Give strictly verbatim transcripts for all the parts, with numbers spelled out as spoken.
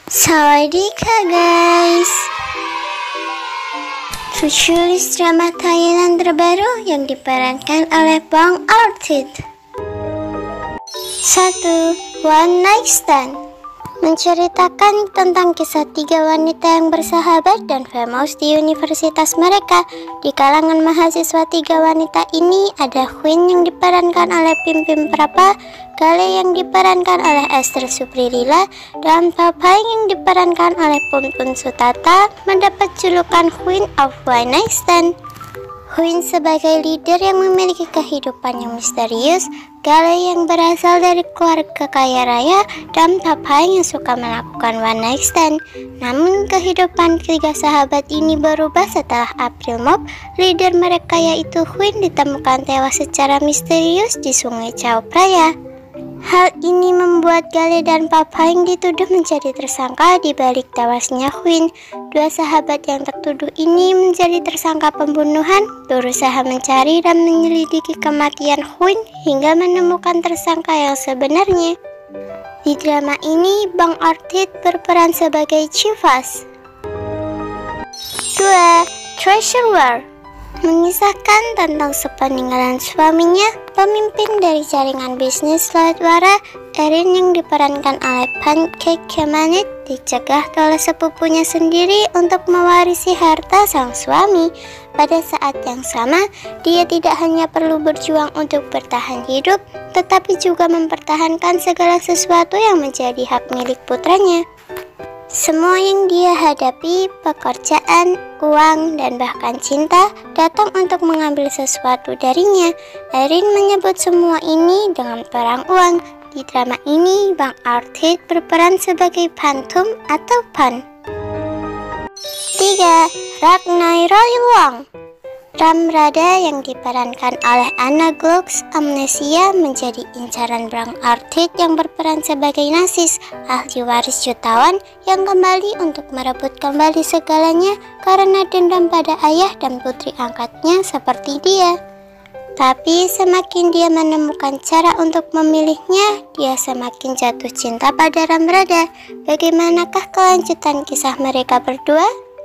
Sawadika guys. Tujulis drama Thailand terbaru yang diperankan oleh Bang Arthit. Satu. One Night Stand menceritakan tentang kisah tiga wanita yang bersahabat dan famous di universitas mereka. Di kalangan mahasiswa tiga wanita ini ada Queen yang diperankan oleh Pim Pim Prapa, Gale yang diperankan oleh Esther Suprilila, dan Papai yang diperankan oleh Pun Pun Sutata mendapat julukan Queen of One Night Stand. Queen sebagai leader yang memiliki kehidupan yang misterius, Gale yang berasal dari keluarga kaya raya, dan Papai yang suka melakukan one night stand. Namun kehidupan ketiga sahabat ini berubah setelah April Mop, leader mereka yaitu Queen, ditemukan tewas secara misterius di Sungai Chao Phraya. Hal ini membuat Gale dan Papai yang dituduh menjadi tersangka di balik tewasnya Queen. Dua sahabat yang tertuduh ini menjadi tersangka pembunuhan, berusaha mencari dan menyelidiki kematian Queen hingga menemukan tersangka yang sebenarnya. Di drama ini, Bang Arthit berperan sebagai Chivas. Dua. Treasure War mengisahkan tentang sepeninggalan suaminya, pemimpin dari jaringan bisnis lewat wara, Erin yang diperankan oleh Pancake Kemanit dicegah oleh sepupunya sendiri untuk mewarisi harta sang suami. Pada saat yang sama, dia tidak hanya perlu berjuang untuk bertahan hidup, tetapi juga mempertahankan segala sesuatu yang menjadi hak milik putranya. Semua yang dia hadapi, pekerjaan, uang, dan bahkan cinta, datang untuk mengambil sesuatu darinya. Erin menyebut semua ini dengan perang uang. Di drama ini, Bang Arthit berperan sebagai Phantom atau Pan. Tiga. Ragnai Royuwang Ramrada yang diperankan oleh Anna Glux Amnesia menjadi incaran Bang Arthit yang berperan sebagai Nasis, ahli waris jutawan yang kembali untuk merebut kembali segalanya karena dendam pada ayah dan putri angkatnya seperti dia. Tapi semakin dia menemukan cara untuk memilihnya, dia semakin jatuh cinta pada Ramrada. Bagaimanakah kelanjutan kisah mereka berdua?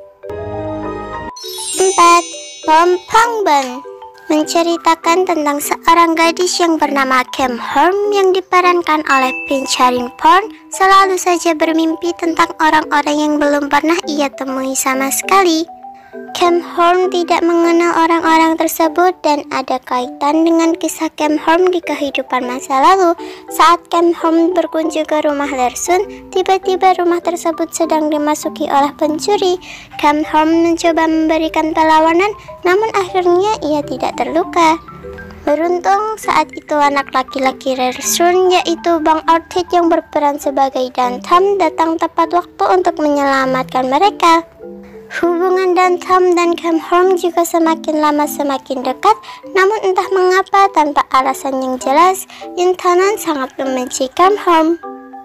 Empat. Bom Pangban menceritakan tentang seorang gadis yang bernama Kem Horm yang diperankan oleh Pin Charin Porn, selalu saja bermimpi tentang orang-orang yang belum pernah ia temui sama sekali. Kem Horm tidak mengenal orang-orang tersebut dan ada kaitan dengan kisah Kem Horm di kehidupan masa lalu. Saat Kem Horm berkunjung ke rumah Lersun, tiba-tiba rumah tersebut sedang dimasuki oleh pencuri. Kem Horm mencoba memberikan perlawanan, namun akhirnya ia tidak terluka. Beruntung saat itu anak laki-laki Lersun, yaitu Bang Arthit yang berperan sebagai Dantam, datang tepat waktu untuk menyelamatkan mereka. Hubungan Dantam dan Kem Horm juga semakin lama semakin dekat, namun entah mengapa tanpa alasan yang jelas, Intanon sangat membenci Kem Horm.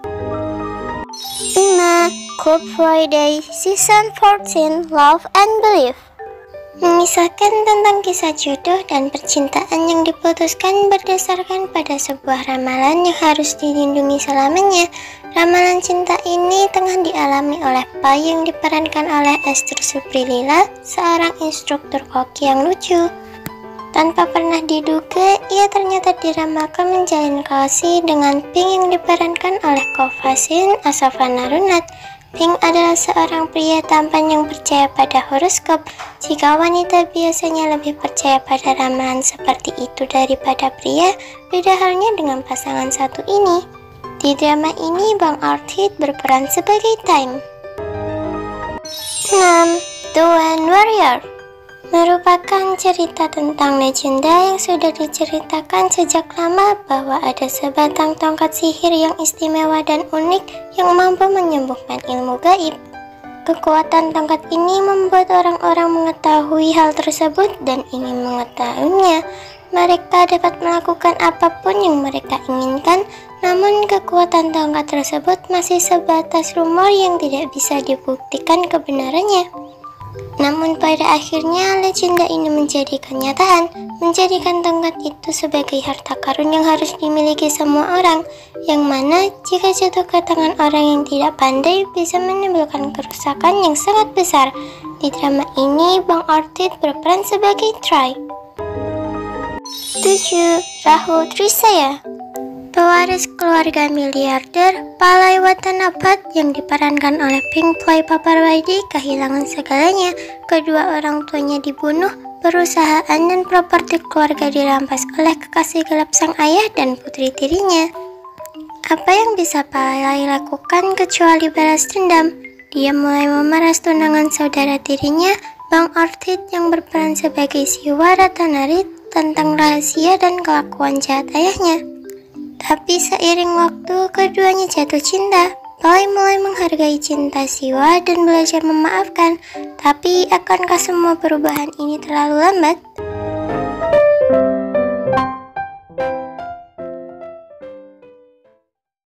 Lima. Good Friday Season fourteen Love and Belief mengisahkan tentang kisah jodoh dan percintaan yang diputuskan berdasarkan pada sebuah ramalan yang harus dilindungi selamanya. Ramalan cinta ini tengah dialami oleh Pai yang diperankan oleh Esther Suprilila, seorang instruktur koki yang lucu. Tanpa pernah diduga, ia ternyata diramalkan menjalin kasih dengan Pink yang diperankan oleh Ko Fasin Asafana Runat. Pink adalah seorang pria tampan yang percaya pada horoskop. Jika wanita biasanya lebih percaya pada ramalan seperti itu daripada pria, beda halnya dengan pasangan satu ini. Di drama ini, Bang Arthit berperan sebagai Time. Enam. The One Warrior merupakan cerita tentang legenda yang sudah diceritakan sejak lama bahwa ada sebatang tongkat sihir yang istimewa dan unik yang mampu menyembuhkan ilmu gaib. Kekuatan tongkat ini membuat orang-orang mengetahui hal tersebut dan ingin mengetahuinya. Mereka dapat melakukan apapun yang mereka inginkan, namun kekuatan tongkat tersebut masih sebatas rumor yang tidak bisa dibuktikan kebenarannya. Namun pada akhirnya legenda ini menjadi kenyataan, menjadikan tongkat itu sebagai harta karun yang harus dimiliki semua orang, yang mana jika jatuh ke tangan orang yang tidak pandai bisa menimbulkan kerusakan yang sangat besar. Di drama ini, Bang Ortid berperan sebagai Troy. tujuh. Rahul Trisaya, pewaris keluarga miliarder Palai Watanabat yang diperankan oleh Pink Floyd Paparwaidi, kehilangan segalanya. Kedua orang tuanya dibunuh, perusahaan dan properti keluarga dirampas oleh kekasih gelap sang ayah dan putri tirinya. Apa yang bisa Palai lakukan kecuali balas dendam? Dia mulai memeras tunangan saudara tirinya, Bang Ortid yang berperan sebagai Siwa Ratanarit, tentang rahasia dan kelakuan jahat ayahnya. Tapi seiring waktu, keduanya jatuh cinta. Palai mulai menghargai cinta Siwa dan belajar memaafkan. Tapi akankah semua perubahan ini terlalu lambat?